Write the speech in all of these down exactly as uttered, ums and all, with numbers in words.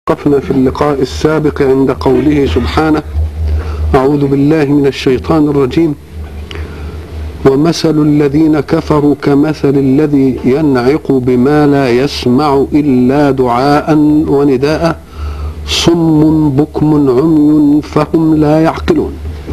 وقفنا في اللقاء السابق عند قوله سبحانه: أعوذ بالله من الشيطان الرجيم. ومثل الذين كفروا كمثل الذي ينعق بما لا يسمع إلا دعاء ونداء صم بكم عمي فهم لا يعقلون.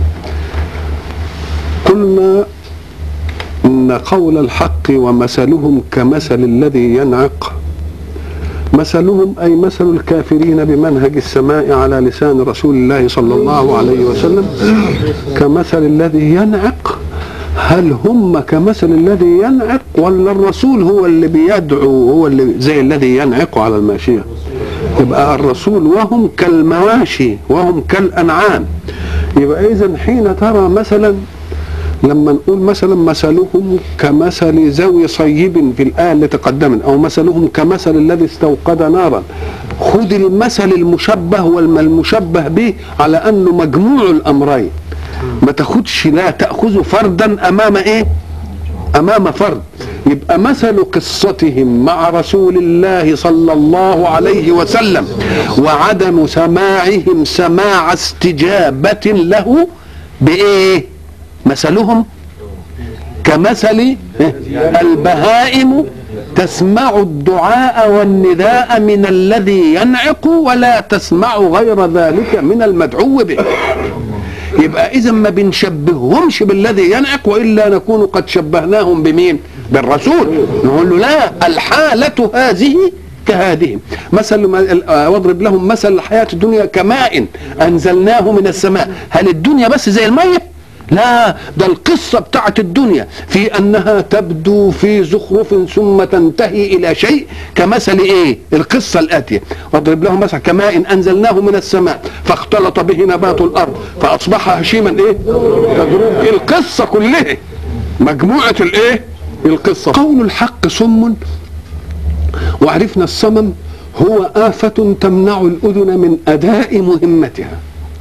قلنا إن قول الحق ومثلهم كمثل الذي ينعق، مثلهم أي مثل الكافرين بمنهج السماء على لسان رسول الله صلى الله عليه وسلم كمثل الذي ينعق. هل هم كمثل الذي ينعق ولا الرسول هو اللي بيدعو، هو اللي زي الذي ينعق على الماشية؟ يبقى الرسول وهم كالمواشي وهم كالأنعام. يبقى إذن حين ترى مثلا لما نقول مثلا مثلهم كمثل ذوي صيب في الآية اللي تقدمت، أو مثلهم كمثل الذي استوقد نارا، خذ المثل المشبه والمشبه به على أنه مجموع الأمرين، ما تاخدش، لا تأخذ فردا أمام إيه؟ أمام فرد. يبقى مثل قصتهم مع رسول الله صلى الله عليه وسلم وعدم سماعهم سماع استجابة له بإيه؟ مثلهم كمثل البهائم تسمع الدعاء والنداء من الذي ينعق ولا تسمع غير ذلك من المدعو به. يبقى إذا ما بنشبههمش بالذي ينعق، وإلا نكون قد شبهناهم بمين؟ بالرسول. نقول له لا، الحالة هذه كهذه. مثل واضرب لهم مثل الحياة الدنيا كماء أنزلناه من السماء. هل الدنيا بس زي المية؟ لا، ده القصة بتاعت الدنيا في أنها تبدو في زخرف ثم تنتهي إلى شيء كمثل إيه؟ القصة الآتية: واضرب لهم مثل كماء أنزلناه من السماء فاختلط به نبات الأرض فأصبح هشيما إيه؟ تدروب. القصة كلها مجموعة الإيه؟ القصة. قول الحق صم، وعرفنا الصمم هو آفة تمنع الأذن من أداء مهمتها،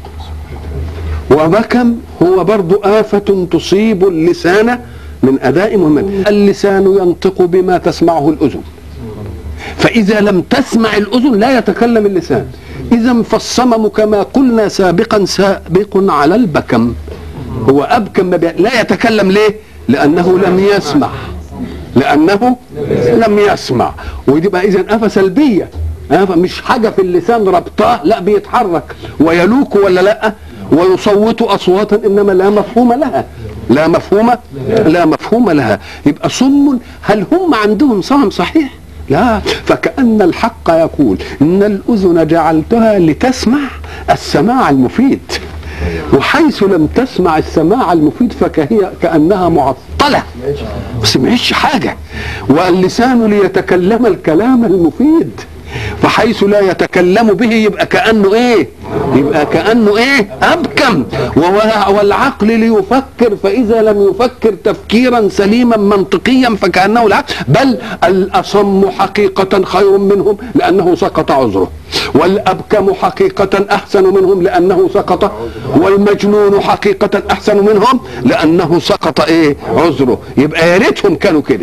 وبكم هو برضو آفة تصيب اللسان من أداء مهمته. اللسان ينطق بما تسمعه الأذن، فإذا لم تسمع الأذن لا يتكلم اللسان. إذا فالصمم كما قلنا سابقا سابق على البكم. هو أبكم لا يتكلم. ليه؟ لأنه لم يسمع، لأنه لم يسمع. ودي بقى إذن آفة سلبية، آفة مش حاجة في اللسان ربطاه، لا بيتحرك ويلوك ولا لا، ويصوت أصواتا إنما لا مفهوم لها، لا مفهوم لا مفهوم لها. يبقى صم. هل هم عندهم صمم صحيح؟ لا، فكأن الحق يقول إن الأذن جعلتها لتسمع السماع المفيد، وحيث لم تسمع السماع المفيد فكهي كأنها معطلة، ما سمعتش حاجة. واللسان ليتكلم الكلام المفيد، فحيث لا يتكلم به يبقى كأنه ايه؟ يبقى كأنه ايه؟ أبكم. والعقل ليفكر، فإذا لم يفكر تفكيرا سليما منطقيا فكأنه العقل. بل الأصم حقيقة خير منهم لأنه سقط عذره، والأبكم حقيقة أحسن منهم لأنه سقط، والمجنون حقيقة أحسن منهم لأنه سقط ايه؟ عذره. يبقى يا ريتهم كانوا كده.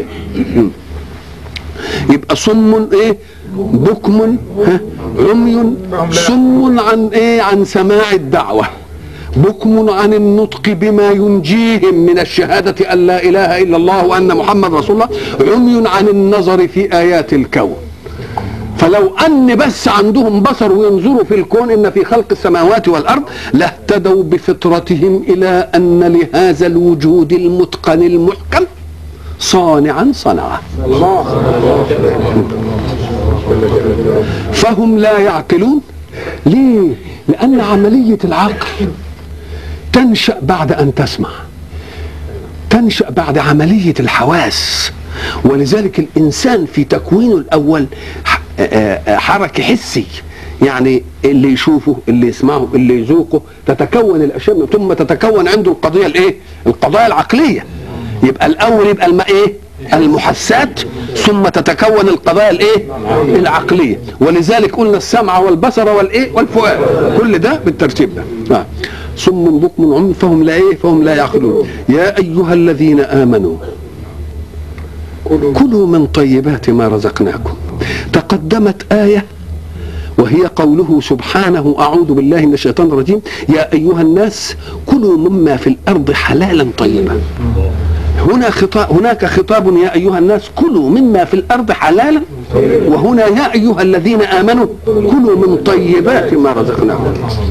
يبقى صم ايه؟ بكم عمي. صم عن ايه؟ عن سماع الدعوة، بكم عن النطق بما ينجيهم من الشهادة أن لا إله إلا الله وأن محمد رسول الله، عمي عن النظر في آيات الكون. فلو أن بس عندهم بصر وينظروا في الكون إن في خلق السماوات والأرض لاهتدوا بفطرتهم إلى أن لهذا الوجود المتقن المحكم صانعا صنعه. فهم لا يعقلون. ليه؟ لأن عملية العقل تنشأ بعد أن تسمع، تنشأ بعد عملية الحواس. ولذلك الإنسان في تكوينه الأول حركي حسي، يعني اللي يشوفه اللي يسمعه اللي يذوقه تتكون الأشياء، ثم تتكون عنده القضية الإيه؟ القضايا العقلية. يبقى الأول يبقى الماء إيه؟ المحسات، ثم تتكون القضايا الايه؟ العقليه. ولذلك قلنا السمع والبصر والايه؟ والفؤاد، كل ده بالترتيب ده. آه. صم بكم عمي فهم لا ايه؟ فهم لا يعقلون. يا ايها الذين امنوا كلوا من طيبات ما رزقناكم. تقدمت آية وهي قوله سبحانه أعوذ بالله من الشيطان الرجيم يا أيها الناس كلوا مما في الأرض حلالا طيبا. هنا خطاب هناك خطاب يا أيها الناس كلوا مما في الأرض حلالا، وهنا يا أيها الذين آمنوا كلوا من طيبات ما رزقناكم.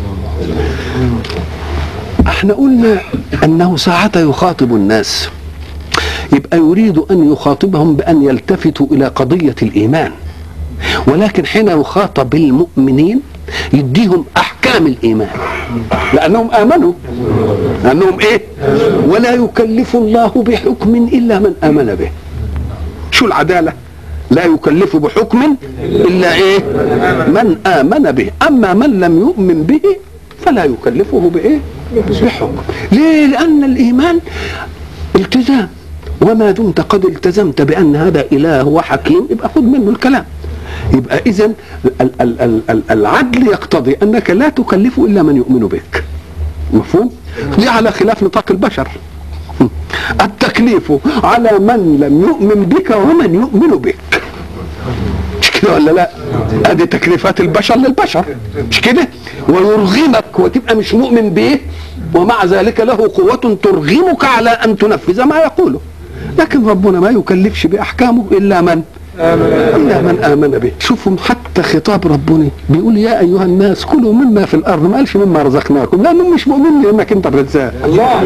احنا قلنا أنه ساعة يخاطب الناس يبقى يريد أن يخاطبهم بأن يلتفتوا إلى قضية الإيمان، ولكن حين يخاطب المؤمنين يديهم أحكام الإيمان لأنهم آمنوا، لأنهم إيه؟ ولا يكلف الله بحكم إلا من آمن به. شو العدالة؟ لا يكلف بحكم إلا إيه؟ من آمن به، أما من لم يؤمن به فلا يكلفه بإيه؟ بحكم. ليه؟ لأن الإيمان التزام، وما دمت قد التزمت بأن هذا إله وحكيم يبقى خذ منه الكلام. يبقى إذن العدل يقتضي أنك لا تكلف إلا من يؤمن بك. مفهوم؟ دي على خلاف نطاق البشر. التكليف على من لم يؤمن بك ومن يؤمن بك، مش كده ولا لا؟ ادي تكليفات البشر للبشر، مش كده؟ ويرغمك وتبقى مش مؤمن به ومع ذلك له قوة ترغمك على أن تنفذ ما يقوله. لكن ربنا ما يكلفش بأحكامه إلا من إلا من آمن به. شوفوا حتى خطاب ربنا بيقول يا أيها الناس كلوا مما في الأرض، ما قالش مما رزقناكم، لأنه مش مؤمن لأنك أنت الرزاق. الله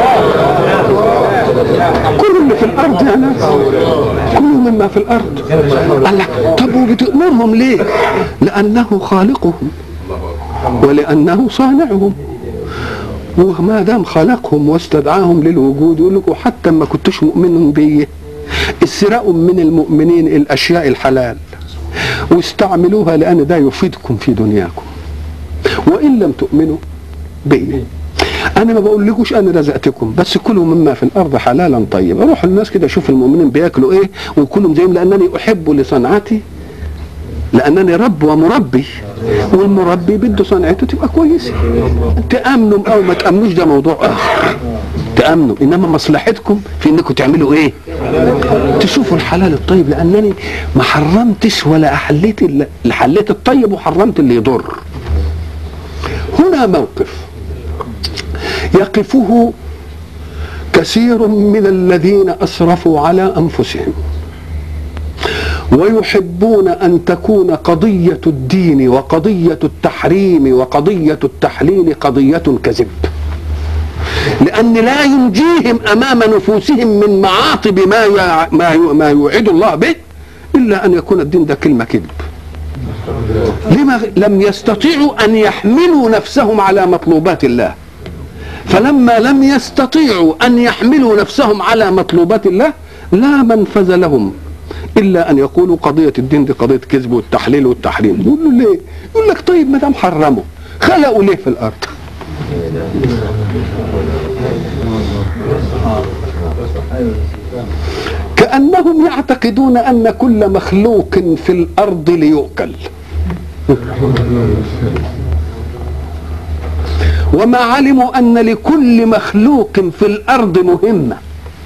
كلوا اللي في الأرض يا ناس، كلوا مما في الأرض. الله طب وبتأمرهم ليه؟ لأنه خالقهم ولأنه صانعهم، وما دام خلقهم واستدعاهم للوجود يقول لكم حتى ما كنتوش مؤمنين بيه اسرقوا من المؤمنين الاشياء الحلال واستعملوها لان ده يفيدكم في دنياكم، وان لم تؤمنوا بيه انا ما بقول لكوش انا رزقتكم، بس كلوا مما في الارض حلالا طيبا. روحوا الناس كده شوف المؤمنين بياكلوا ايه وكلهم زيهم، لانني احب لصنعتي، لانني رب ومربي، والمربي بده صنعته تبقى كويسه. تامنوا او ما تامنوش ده موضوع اخر، تامنوا انما مصلحتكم في انكم تعملوا ايه؟ تشوفوا الحلال الطيب، لانني ما حرمتش ولا احليت اللي حليت الطيب وحرمت اللي يضر. هنا موقف يقفه كثير من الذين اسرفوا على انفسهم ويحبون أن تكون قضية الدين وقضية التحريم وقضية التحليل قضية كذب، لأن لا ينجيهم أمام نفوسهم من معاطب ما ما ما يوعد الله به إلا أن يكون الدين ده كلمة كذب. لما لم يستطيعوا أن يحملوا نفسهم على مطلوبات الله، فلما لم يستطيعوا أن يحملوا نفسهم على مطلوبات الله لا منفذ لهم إلا أن يقولوا قضية الدين دي قضية كذب والتحليل والتحريم. يقول له ليه؟ يقول لك طيب ما دام حرموا خلقوا ليه في الأرض؟ كأنهم يعتقدون أن كل مخلوق في الأرض ليؤكل، وما علموا أن لكل مخلوق في الأرض مهمة،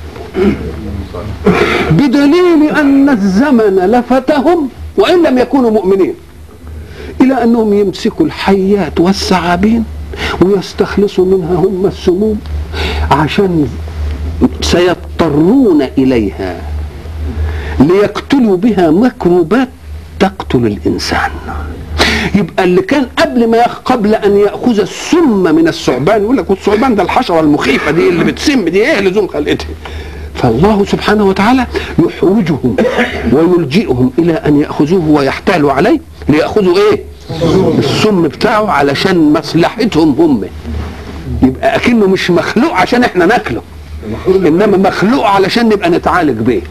بدليل أن الزمن لفتهم وإن لم يكونوا مؤمنين إلى أنهم يمسكوا الحيات والثعابين ويستخلصوا منها هم السموم، عشان سيضطرون إليها ليقتلوا بها ميكروبات تقتل الإنسان. يبقى اللي كان قبل ما يخ... قبل أن يأخذ السم من الثعبان يقول لك الثعبان ده الحشرة المخيفة دي اللي بتسم دي إيه لزوم خلقتها، فالله سبحانه وتعالى يحوجهم ويلجئهم إلى أن يأخذوه ويحتالوا عليه ليأخذوا إيه؟ السم بتاعه علشان مصلحتهم هم. يبقى أكنه مش مخلوق عشان إحنا ناكله، إنما مخلوق علشان نبقى نتعالج به.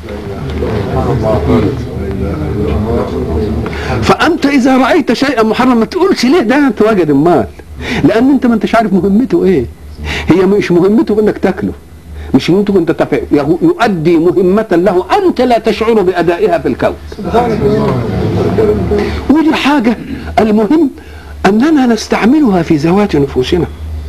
فأنت إذا رأيت شيئا محرما ما تقولش ليه ده تواجد المال، لأن أنت ما أنتش عارف مهمته إيه. هي مش مهمته بأنك تاكله، مش مهمته أنت تفعل، يؤدي مهمة له أنت لا تشعر بأدائها في الكون. ودي حاجة المهم أننا نستعملها في ذوات نفوسنا.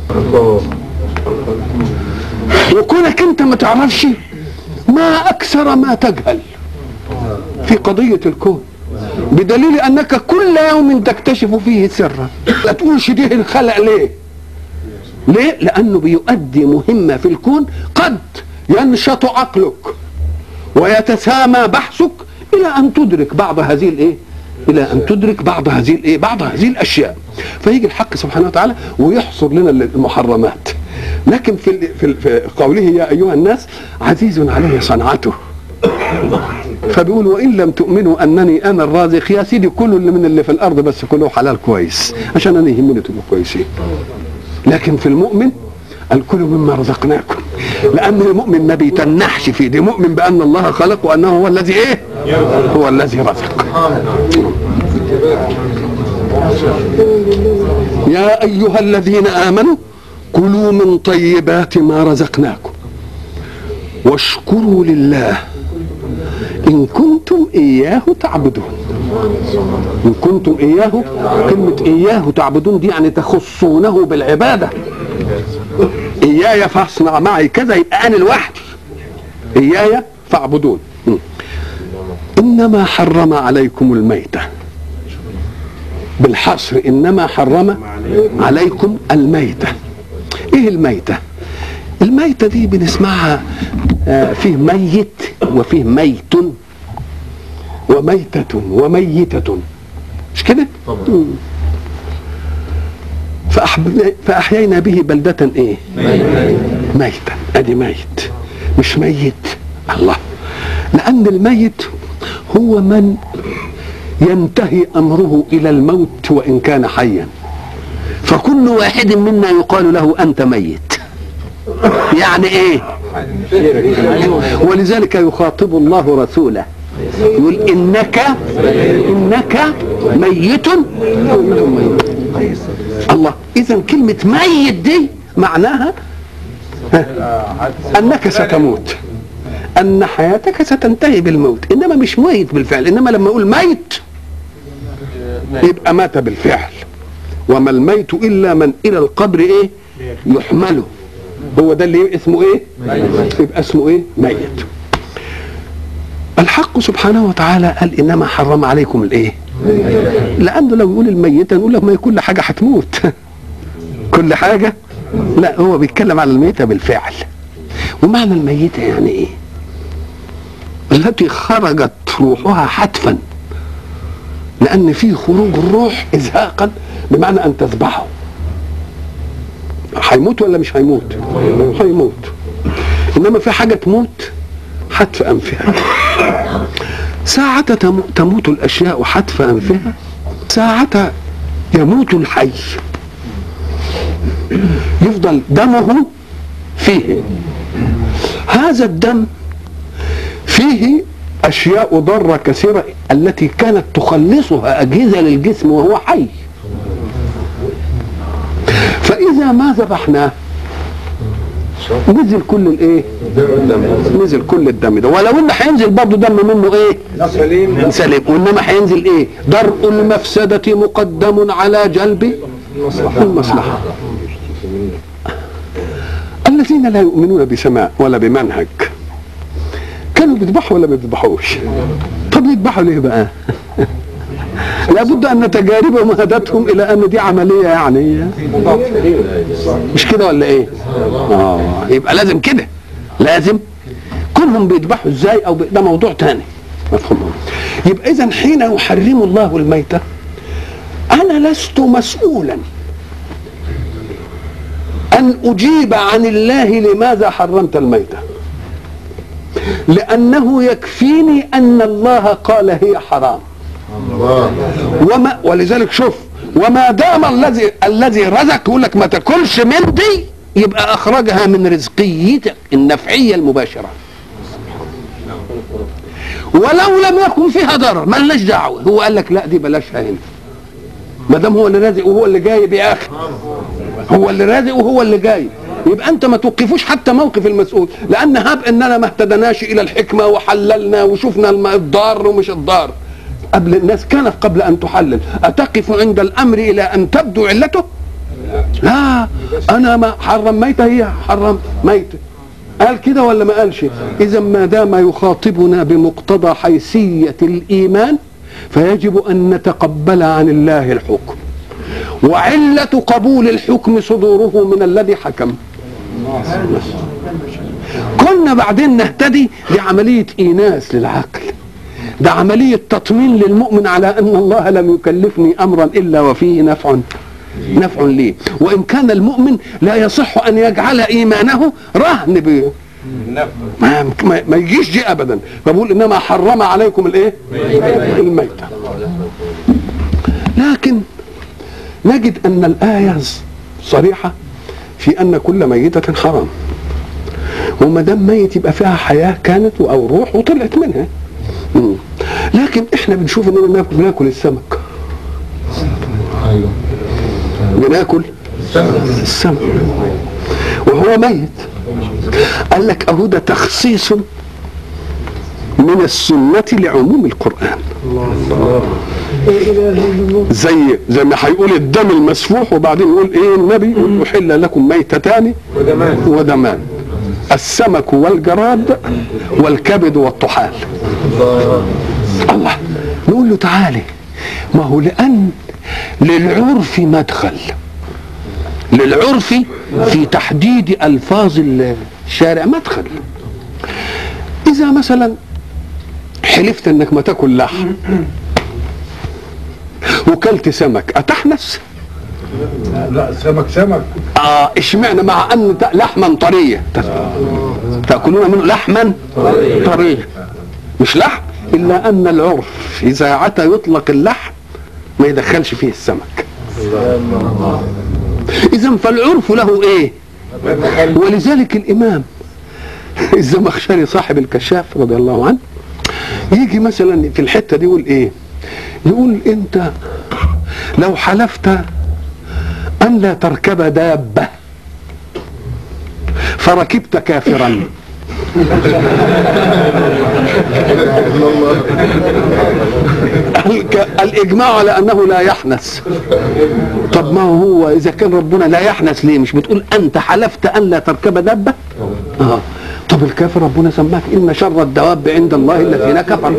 وكونك أنت ما تعرفش ما أكثر ما تجهل في قضية الكون. بدليل انك كل يوم تكتشف فيه سرا. لا تقولش دي الخلق ليه؟ ليه؟ لانه بيؤدي مهمة في الكون قد ينشط عقلك ويتسامى بحثك الى ان تدرك بعض هذه الايه؟ الى ان تدرك بعض هذه الايه؟ بعض هذه الاشياء. فيجي الحق سبحانه وتعالى ويحصر لنا المحرمات. لكن في في قوله يا ايها الناس عزيز عليه صنعته. فبيقول وان لم تؤمنوا انني انا الرازق، يا سيدي كلوا اللي من اللي في الارض بس كله حلال كويس عشان انا يهمني تبقوا كويسين. لكن في المؤمن الكل مما رزقناكم، لان المؤمن ما بيتنحش فيه، دي مؤمن بان الله خلق وانه هو الذي ايه؟ هو الذي رزق. يا ايها الذين امنوا كلوا من طيبات ما رزقناكم واشكروا لله إن كنتم إياه تعبدون. إن كنتم إياه، كلمة إياه تعبدون دي يعني تخصونه بالعبادة. إياي فاصنع معي كذا، يبقى أنا لوحدي. إياي فاعبدون. إنما حرم عليكم الميتة، بالحصر إنما حرم عليكم الميتة. إيه الميتة؟ الميتة دي بنسمعها آه فيه ميت وفيه ميت وميتة وميتة، مش كده؟ فأحيينا به بلدة ايه؟ ميتة. ادي ميت مش ميت. الله، لأن الميت هو من ينتهي أمره إلى الموت وإن كان حيا، فكل واحد منا يقال له أنت ميت. يعني ايه؟ ولذلك يخاطب الله رسوله يقول انك انك ميت. الله، اذا كلمة ميت دي معناها انك ستموت، ان حياتك ستنتهي بالموت، انما مش ميت بالفعل. انما لما اقول ميت يبقى مات بالفعل. وما الميت الا من الى القبر ايه؟ يحمله. هو ده اللي اسمه ايه؟ يبقى اسمه ايه؟ ميت. الحق سبحانه وتعالى قال انما حرم عليكم الايه؟ لانه لو يقول الميتة نقول له ما كل حاجه هتموت. كل حاجه؟ لا، هو بيتكلم على الميتة بالفعل. ومعنى الميتة يعني ايه؟ التي خرجت روحها حتفا، لان في خروج الروح ازهاقا بمعنى ان تذبحه. هيموت ولا مش هيموت؟ هيموت. انما في حاجه تموت حتف انفها. ساعة تموت الاشياء حتف انفها، ساعة يموت الحي يفضل دمه فيه. هذا الدم فيه اشياء ضاره كثيره التي كانت تخلصها اجهزه للجسم وهو حي. فإذا ما ذبحناه نزل كل الايه؟ نزل كل الدم ده، ولو ان هينزل برضه دم منه ايه؟ سليم سليم. وانما هينزل ايه؟ درء المفسدة مقدم على جلب المصلحة. الذين لا يؤمنون بسماء ولا بمنهج كانوا بيذبحوا ولا ما بيذبحوش؟ طب يذبحوا ليه بقى؟ لابد ان تجاربهم هدتهم الى ان دي عمليه يعني مش كده ولا ايه؟ اه يبقى لازم كده، لازم كلهم بيذبحوا ازاي او ده موضوع تاني مفهوم. يبقى اذا حين يحرم الله الميتة انا لست مسؤولا ان اجيب عن الله لماذا حرمت الميتة، لانه يكفيني ان الله قال هي حرام. وما ولذلك شوف، وما دام الذي الذي رزق يقول لك ما تاكلش من دي، يبقى اخرجها من رزقيتك النفعيه المباشره، ولو لم يكن فيها ضرر ما لناش دعوه. هو قال لك لا دي بلاشها هنا، ما دام هو اللي رازق وهو اللي جايب يا اخي، هو اللي رازق وهو اللي جايب، يبقى انت ما توقفوش حتى موقف المسؤول. لان هب اننا ما اهتدناش الى الحكمه وحللنا وشفنا الضار ومش الضار قبل الناس، كانت قبل ان تحلل اتقف عند الامر الى ان تبدو علته؟ لا، انا ما حرم ميته هي حرم ميته. قال كده ولا ما قالش؟ اذا ما دام يخاطبنا بمقتضى حيثيه الايمان فيجب أن نتقبل عن الله الحكم، وعلة قبول الحكم صدوره من الذي حكم. كنا بعدين نهتدي، دي عملية إيناس للعقل، ده عملية تطمين للمؤمن على أن الله لم يكلفني أمرا إلا وفيه نفع نفع لي. وإن كان المؤمن لا يصح أن يجعل إيمانه رهن به، ما, ما, ما يجيش دي أبدا. فبقول إنما حرم عليكم الإيه؟ الميتة. لكن نجد أن الآية صريحة في أن كل ميتة حرام، وما دام ميت يبقى فيها حياة كانت أو روح وطلعت منها. مم. لكن احنا بنشوف اننا بناكل السمك، بناكل السمك وهو ميت. قال لك اهو ده تخصيص من السنة لعموم القرآن. زي زي ما هيقول الدم المسفوح وبعدين يقول ايه النبي؟ يقول احل لكم ميتتان ودمان، السمك والجراد والكبد والطحال. الله، نقول له تعالي، ما هو لأن للعرف مدخل، للعرف في تحديد ألفاظ الشارع مدخل. إذا مثلا حلفت انك ما تاكل لحم وكلت سمك أتحنس؟ لا، سمك سمك. اه اشمعنى؟ مع ان لحما طريه تاكلون منه لحما طريه، مش لحم، الا ان العرف اذا عتى يطلق اللحم ما يدخلش فيه السمك. اذا فالعرف له ايه؟ ولذلك الامام الزمخشري صاحب الكشاف رضي الله عنه يجي مثلا في الحته دي يقول ايه؟ يقول انت لو حلفت أن لا تركب دابة فركبت كافرا الإجماع على أنه لا يحنث. طب ما هو إذا كان ربنا لا يحنث ليه مش بتقول أنت حلفت أن لا تركب دابة؟ آه. طب الكافر ربنا سماك إن شر الدواب عند الله الذين كفروا.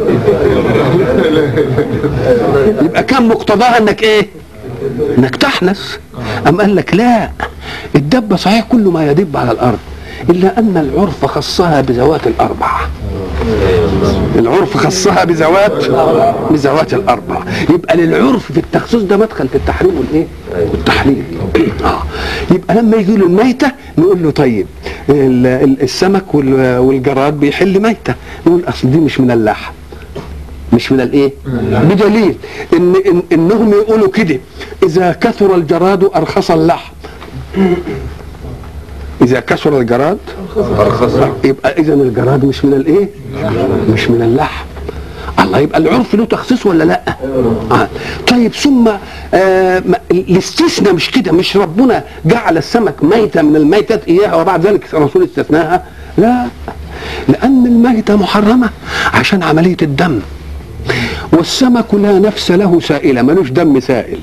يبقى كان مقتضاها أنك إيه؟ انك تحنث. ام قال لك لا، الدبه صحيح كل ما يدب على الارض الا ان العرف خصها بذوات الاربع. العرف خصها بذوات بذوات الاربع. يبقى للعرف في التخصيص ده مدخل في التحريم والايه؟ والتحليل. اه يبقى لما يجي له الميته نقول له طيب السمك والجراد بيحل ميته، نقول اصل دي مش من اللحم، مش من الايه؟ بدليل ان, إن انهم يقولوا كده اذا كثر الجراد ارخص اللحم. اذا كثر الجراد ارخص، يبقى اذا الجراد مش من الايه؟ مش من اللحم. الله، يبقى العرف له تخصيص ولا لا؟ آه. طيب ثم آه الاستثناء مش كده، مش ربنا جعل السمك ميتة من الميتات اياها وبعد ذلك الرسول استثناها؟ لا، لان الميتة محرمة عشان عملية الدم، والسمك لا نفس له سائلة، ملوش دم سائل.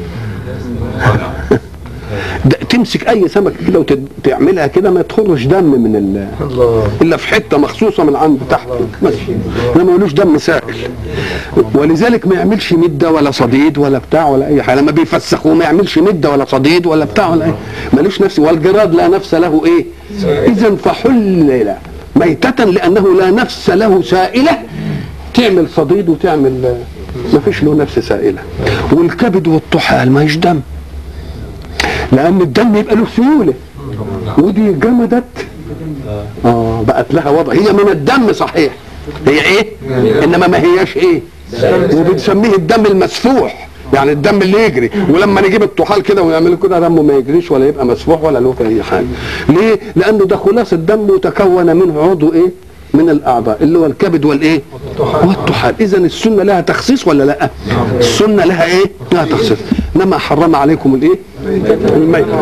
تمسك اي سمك كده وتعملها كده ما تخرج دم من ال الا في حته مخصوصه من عند تحت ماشي، انما ملوش دم سائل. ولذلك ما يعملش مده ولا صديد ولا بتاع ولا اي حاجه، لما بيفسخوه ما يعملش مده ولا صديد ولا بتاع ولا ايه، ملوش نفس. والجراد لا نفس له ايه؟ اذا فحلل ميتة لانه لا نفس له سائله، تعمل صديد وتعمل ما فيش له نفس سائله. والكبد والطحال ما دم، لان الدم يبقى له سيوله، ودي جمدت اه بقت لها وضع، هي من الدم صحيح، هي ايه؟ انما ما هياش ايه؟ وبنسميه الدم المسفوح، يعني الدم اللي يجري. ولما نجيب الطحال كده ونعمله كده دمه ما يجريش ولا يبقى مسفوح ولا له اي حاجه. ليه؟ لانه ده خلاص الدم وتكون منه عضو ايه؟ من الاعضاء اللي هو الكبد والايه؟ والطحال. اذا السنه لها تخصيص ولا لا؟ السنه لها ايه؟ لها تخصيص. انما حرم عليكم الايه؟ الميتة.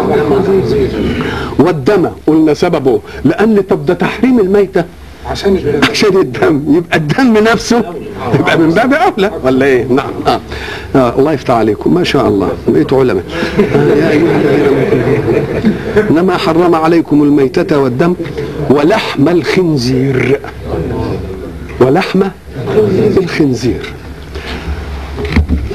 والدم قلنا سببه لان طب ده تحريم الميتة عشان عشان الدم، يبقى الدم نفسه يبقى من باب اولى ولا ايه؟ نعم. آه. آه. الله يفتح عليكم ما شاء الله بقيتوا علماء. آه يا ايها الذين انما حرم عليكم الميتة والدم ولحم الخنزير، ولحم الخنزير.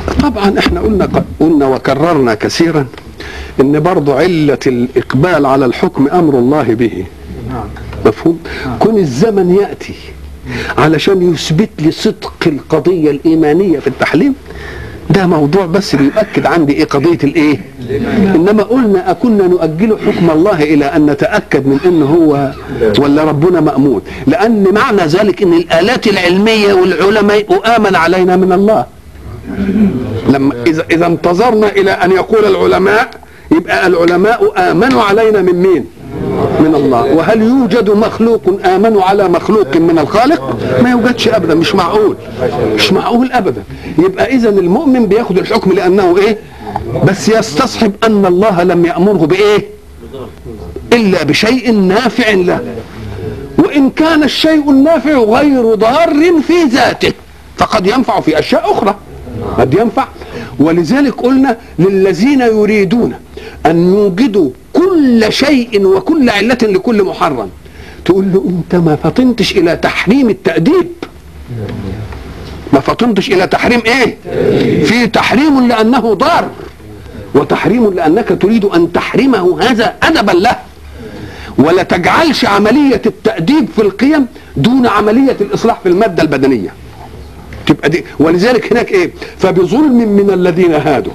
طبعا احنا قلنا قلنا وكررنا كثيرا ان برضو علة الاقبال على الحكم امر الله به. مفهوم؟ كون الزمن يأتي علشان يثبت لي صدق القضية الإيمانية في التحليم، ده موضوع بس بيؤكد عندي ايه قضية الايه. انما قلنا اكنا نؤجل حكم الله الى ان نتأكد من انه هو ولا ربنا مأمون، لان معنى ذلك ان الآلات العلمية والعلماء آمن علينا من الله. لما اذا اذا انتظرنا الى ان يقول العلماء يبقى العلماء آمنوا علينا من مين؟ من الله. وهل يوجد مخلوق آمن على مخلوق من الخالق؟ ما يوجدش ابدا، مش معقول، مش معقول ابدا. يبقى اذا المؤمن بياخد الحكم لانه ايه؟ بس يستصحب ان الله لم يأمره بايه؟ الا بشيء نافع له، وان كان الشيء النافع غير ضار في ذاته فقد ينفع في اشياء اخرى، قد ينفع. ولذلك قلنا للذين يريدون ان يوجدوا كل شيء وكل علة لكل محرم، تقول له انت ما فطنتش الى تحريم التأديب، ما فطنتش الى تحريم ايه؟ في تحريم لانه ضار، وتحريم لانك تريد ان تحرمه هذا ادبا له، ولا تجعلش عملية التأديب في القيم دون عملية الاصلاح في المادة البدنية، تبقى دي. ولذلك هناك ايه؟ فبظلم من الذين هادوا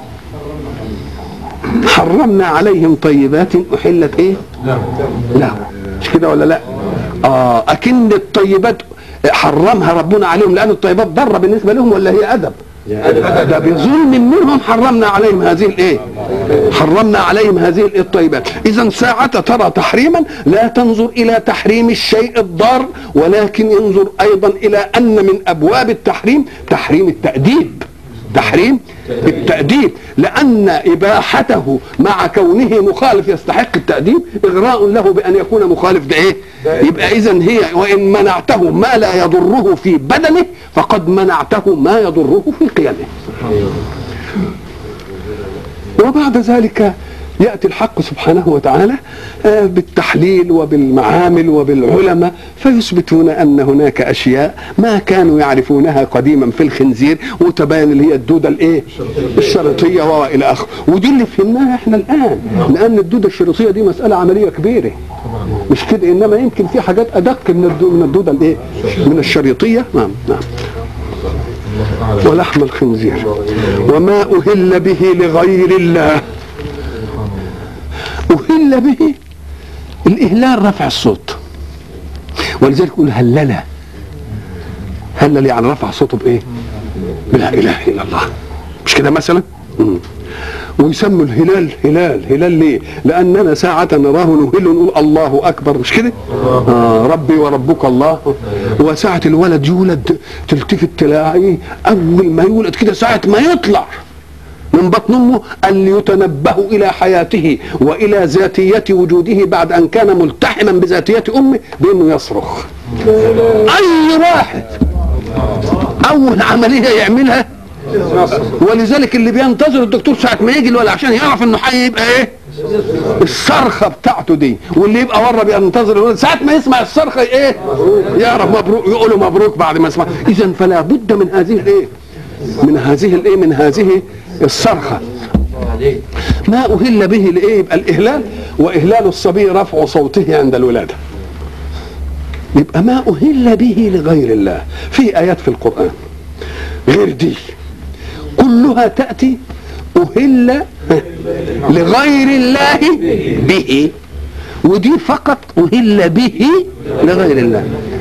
حرمنا عليهم طيبات احلت ايه؟ لا، مش كده ولا لا؟ اه اكن الطيبات حرمها ربنا عليهم لان الطيبات ضاره بالنسبه لهم ولا هي ادب؟ ده بظلم منهم حرمنا عليهم هذه الايه؟ حرمنا عليهم هذه الطيبات. اذا ساعة ترى تحريما لا تنظر الى تحريم الشيء الضار، ولكن انظر ايضا الى ان من ابواب التحريم تحريم التأديب، تحريم التأديب، لأن إباحته مع كونه مخالف يستحق التأديب إغراء له بأن يكون مخالف ده إيه؟ يبقى إذن هي وإن منعته ما لا يضره في بدنه فقد منعته ما يضره في قيمه. وبعد ذلك يأتي الحق سبحانه وتعالى بالتحليل وبالمعامل وبالعلماء فيثبتون أن هناك أشياء ما كانوا يعرفونها قديما في الخنزير، وتبين اللي هي الدودة الايه؟ الشريطية وإلى آخره. ودي اللي فهمناها احنا الآن، لأن الدودة الشريطية دي مسألة عملية كبيرة مش كده، إنما يمكن في حاجات أدق من الدودة الايه؟ من الشريطية. نعم نعم. ولحم الخنزير وما أهل به لغير الله. أهل به، الإهلال رفع الصوت، ولذلك يقول هلل. هلل يعني رفع صوته بإيه؟ بلا إله إلا الله، مش كده مثلا؟ مم. ويسموا الهلال هلال. هلال ليه؟ لأننا ساعة نراه نهل نقول الله أكبر، مش كده؟ آه ربي وربك الله. وساعة الولد يولد تلتفت تلاقيه أول ما يولد كده ساعة ما يطلع من بطن امه ان يتنبهوا الى حياته والى ذاتيه وجوده بعد ان كان ملتحما بذاتيه امه بانه يصرخ. اي واحد اول عمليه يعملها، ولذلك اللي بينتظر الدكتور ساعه ما يجي الولد عشان يعرف انه حي يبقى ايه؟ الصرخه بتاعته دي. واللي يبقى ورا بينتظر الولد ساعه ما يسمع الصرخه ايه؟ يعرف مبروك، يقولوا مبروك بعد ما يسمع. اذا فلا بد من هذه الايه؟ من هذه الايه؟ من هذه الصرخة. ما أهل به لإيه؟ يبقى الإهلال، وإهلال الصبي رفع صوته عند الولادة. يبقى ما أهل به لغير الله. في آيات في القرآن غير دي كلها تأتي أهل لغير الله به، ودي فقط أهل به لغير الله.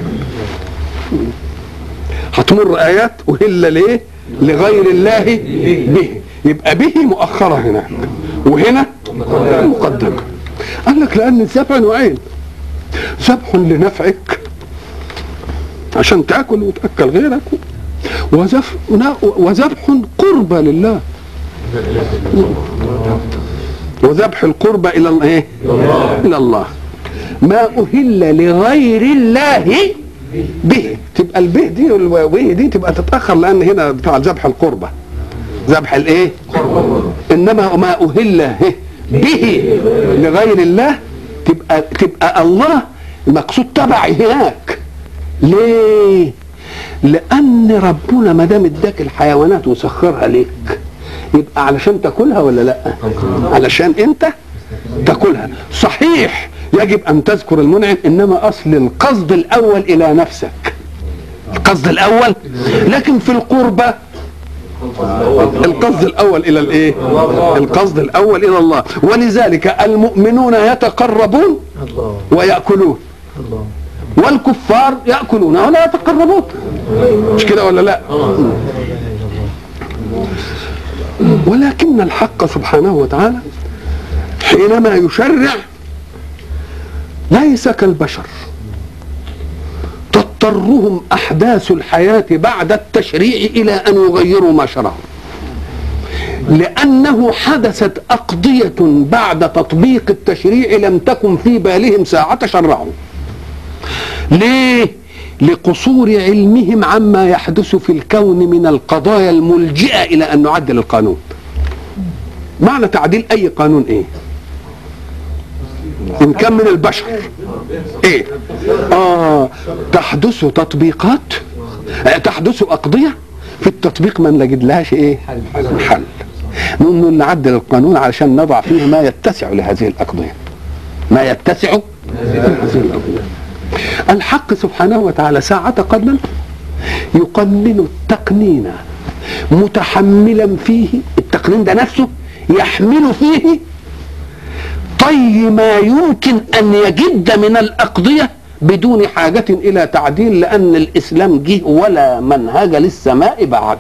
هتمر آيات أهل ليه؟ لغير الله به، يبقى به مؤخرة هناك وهنا مقدمة. قال لك لأن الذبح نوعين، ذبح لنفعك عشان تأكل وتأكل غيرك، وذبح قربى لله، وذبح القربى إلى الله إلى الله. ما أهل لغير الله به، تبقى البه دي والويه دي تبقى تتأخر لأن هنا بتاع ذبح القربة، ذبح الايه؟ انما ما أهل به لغير الله تبقى تبقى الله المقصود تبع هناك. ليه؟ لان ربنا ما دام اداك الحيوانات وسخرها لك يبقى علشان تاكلها ولا لا؟ علشان انت تاكلها. صحيح يجب ان تذكر المنعم، انما اصل القصد الاول الى نفسك، القصد الاول، لكن في القربة القصد الاول الى الايه؟ القصد الاول الى الله. ولذلك المؤمنون يتقربون ويأكلون، والكفار يأكلون ولا يتقربون، مش كده ولا لا؟ ولكن الحق سبحانه وتعالى حينما يشرع ليس كالبشر تضطرهم أحداث الحياة بعد التشريع إلى أن يغيروا ما شرعوا، لأنه حدثت أقضية بعد تطبيق التشريع لم تكن في بالهم ساعة شرعوا. ليه؟ لقصور علمهم عما يحدث في الكون من القضايا الملجئة إلى أن نعدل القانون. معنى تعديل أي قانون إيه؟ إن كان من البشر إيه؟ آه تحدث تطبيقات، تحدث أقضية في التطبيق ما نجد لهاش إيه؟ حل. نقول نعدل القانون علشان نضع فيه ما يتسع لهذه الأقضية، ما يتسع لهذه الأقضية. الحق سبحانه وتعالى ساعة قدما يقنن التقنين متحملا فيه، التقنين ده نفسه يحمل فيه طي ما يمكن أن يجد من الأقضية بدون حاجة إلى تعديل، لأن الإسلام جه ولا منهج للسماء بعد.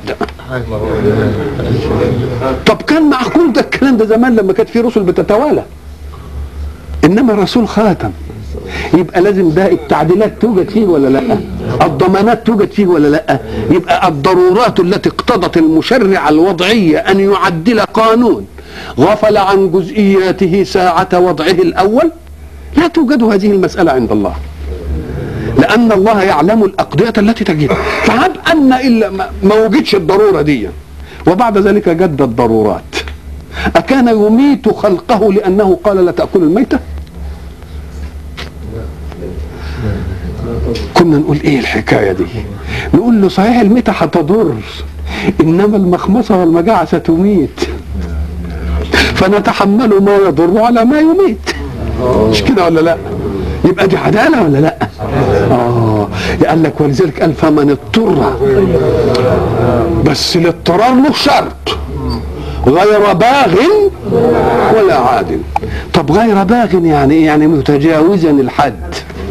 طب كان معقول ده الكلام ده زمان لما كانت في رسل بتتوالى، إنما رسول خاتم، يبقى لازم ده التعديلات توجد فيه ولا لا؟ الضمانات توجد فيه ولا لا؟ يبقى الضرورات التي اقتضت المشرع الوضعية أن يعدل قانون غفل عن جزئياته ساعة وضعه الأول، لا توجد هذه المسألة عند الله، لأن الله يعلم الأقضية التي تجد. فهب أن إلا ما وجدش الضرورة دي وبعد ذلك جد الضرورات، أكان يميت خلقه لأنه قال لا تأكل الميتة؟ كنا نقول ايه الحكاية دي؟ نقول له صحيح الميتة هتضر، انما المخمصة والمجاعة ستميت، فنتحمل ما يضر على ما يميت، مش كده ولا لا؟ يبقى دي عدالة ولا لا؟ اه قال لك ولذلك قال فمن اضطر، بس الاضطرار له شرط، غير باغ ولا عاد. طب غير باغ يعني ايه؟ يعني متجاوزا الحد،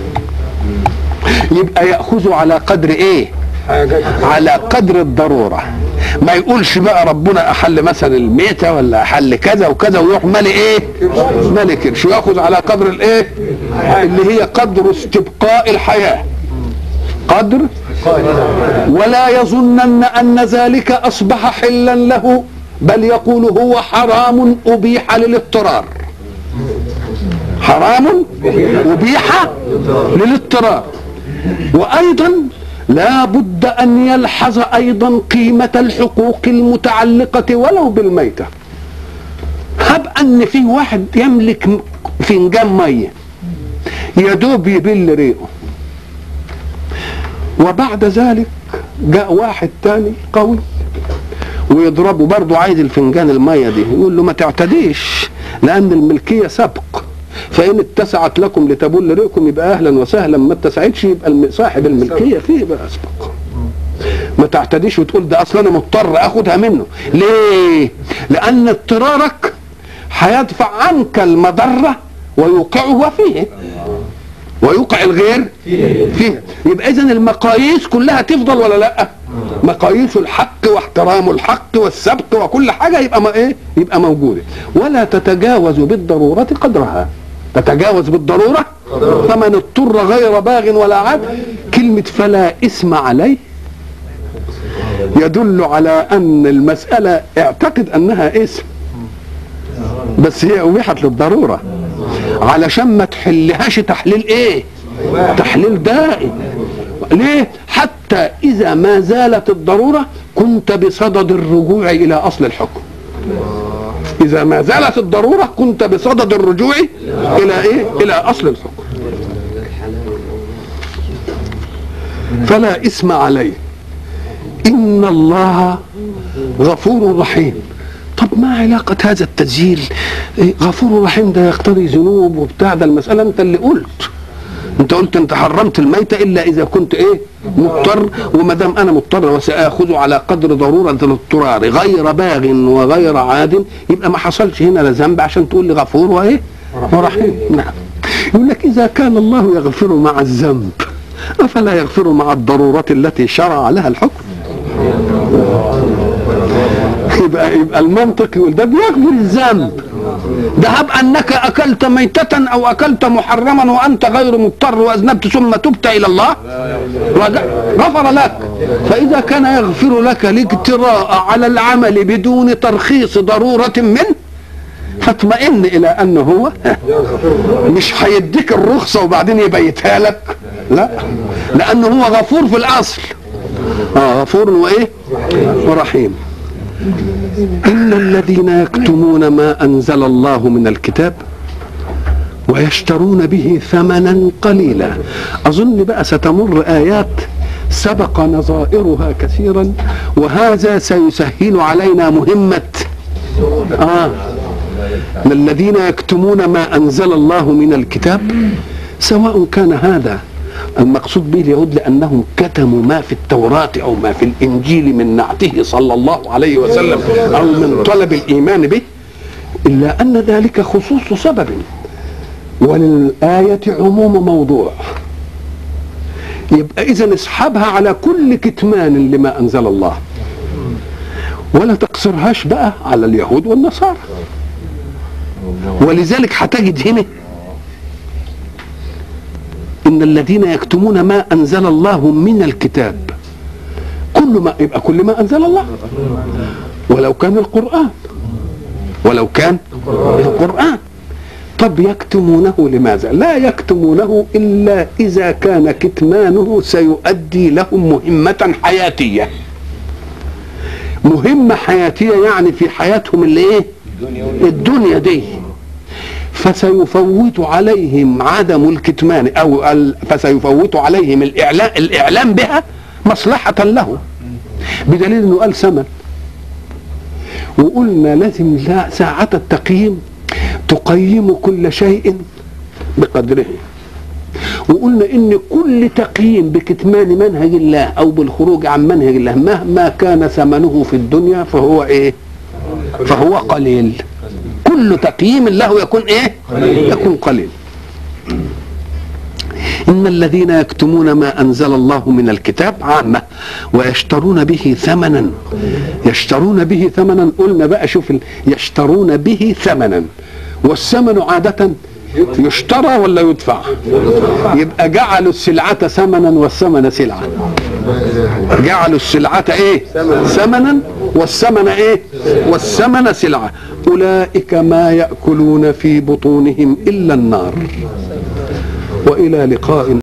يبقى يأخذ على قدر ايه؟ على قدر الضرورة. ما يقولش بقى ربنا احل مثلا الميتة ولا احل كذا وكذا ويروح مالي ايه؟ مالي كرش، يأخذ على قدر الايه؟ اللي هي قدر استبقاء الحياة، قدر، ولا يظنن ان ذلك اصبح حلا له، بل يقول هو حرام ابيح للاضطرار، حرام ابيح للاضطرار. وايضا لا بد ان يلحظ ايضا قيمة الحقوق المتعلقة ولو بالميتة. هب ان في واحد يملك فنجان مية يدوب يبل ريقه، وبعد ذلك جاء واحد تاني قوي ويضربه برضه عايز الفنجان المية دي، يقول له ما تعتديش لان الملكية سبق، فإن اتسعت لكم لتبل ريقكم يبقى أهلا وسهلا، ما اتسعتش يبقى صاحب الملكية فيه بقى أسبق. ما تعتديش وتقول ده أصلا أنا مضطر أخدها منه. ليه؟ لأن اضطرارك هيدفع عنك المضرة ويوقعه فيه ويوقع الغير فيه. يبقى إذن المقاييس كلها تفضل ولا لأ؟ مقاييس الحق واحترام الحق والسبق وكل حاجة يبقى ما إيه؟ يبقى موجودة، ولا تتجاوز بالضرورة قدرها، تتجاوز بالضرورة. فمن اضطر غير باغ ولا عاد، كلمة فلا إثم عليه يدل على أن المسألة اعتقد أنها إثم، بس هي أبيحت للضرورة علشان ما تحلهاش تحليل إيه؟ تحليل دائم. ليه؟ حتى إذا ما زالت الضرورة كنت بصدد الرجوع إلى أصل الحكم. إذا ما زالت الضرورة كنت بصدد الرجوع إلى إيه؟ إلى أصل الحكم. فلا إثم عليه إن الله غفور رحيم. طب ما علاقة هذا التسجيل؟ غفور رحيم ده يقتضي ذنوب وبتاع، ده المسألة أنت اللي قلت. أنت قلت أنت حرمت الميتة إلا إذا كنت إيه؟ مضطر، وما دام أنا مضطر وسآخذ على قدر ضرورة الاضطرار غير باغ وغير عاد، يبقى ما حصلش هنا لا ذنب عشان تقول لي غفور وإيه؟ ورحيم. نعم. يقول لك إذا كان الله يغفر مع الذنب أفلا يغفر مع الضرورة التي شرع لها الحكم؟ يبقى يبقى المنطق يقول ده بيغفر الذنب، ده هب انك اكلت ميتة او اكلت محرما وانت غير مضطر واذنبت ثم تبت الى الله غفر لك. فاذا كان يغفر لك الاجتراء على العمل بدون ترخيص ضرورة منه فاطمئن الى انه هو مش هيديك الرخصة وبعدين يبيتها لك، لا، لانه هو غفور في الاصل. اه غفور وايه؟ ورحيم. إن الذين يكتمون ما أنزل الله من الكتاب ويشترون به ثمنا قليلا. أظن بقى ستمر آيات سبق نظائرها كثيرا، وهذا سيسهل علينا مهمة آه من الذين يكتمون ما أنزل الله من الكتاب، سواء كان هذا المقصود به اليهود لأنهم كتموا ما في التوراة أو ما في الإنجيل من نعته صلى الله عليه وسلم أو من طلب الإيمان به، إلا أن ذلك خصوص سبب وللآية عموم موضوع. يبقى إذن اسحبها على كل كتمان لما أنزل الله، ولا تقصرهاش بقى على اليهود والنصارى. ولذلك هتجد هنا إن الذين يكتمون ما أنزل الله من الكتاب، كل ما يبقى كل ما أنزل الله، ولو كان القرآن ولو كان القرآن. طب يكتمونه لماذا؟ لا يكتمونه إلا إذا كان كتمانه سيؤدي لهم مهمة حياتية، مهمة حياتية يعني في حياتهم اللي إيه؟ الدنيا دي، فسيفوت عليهم عدم الكتمان او فسيفوت عليهم الاعلام الاعلام بها مصلحة له، بدليل انه قال ثمن. وقلنا لازم لا ساعة التقييم تقيم كل شيء بقدره، وقلنا ان كل تقييم بكتمان منهج الله او بالخروج عن منهج الله مهما كان ثمنه في الدنيا فهو ايه؟ فهو قليل. كل تقييم له يكون ايه؟ يكون قليل. إن الذين يكتمون ما أنزل الله من الكتاب عامة ويشترون به ثمنا، يشترون به ثمنا. قلنا بقى شوف يشترون به ثمنا، والثمن عادة يشترى ولا يدفع؟ يبقى جعلوا السلعة ثمنا والثمن سلعة، جعلوا السلعة ايه؟ ثمنا والثمن ايه؟ والثمن سلعة. أولئك ما يأكلون في بطونهم إلا النار. وإلى لقاء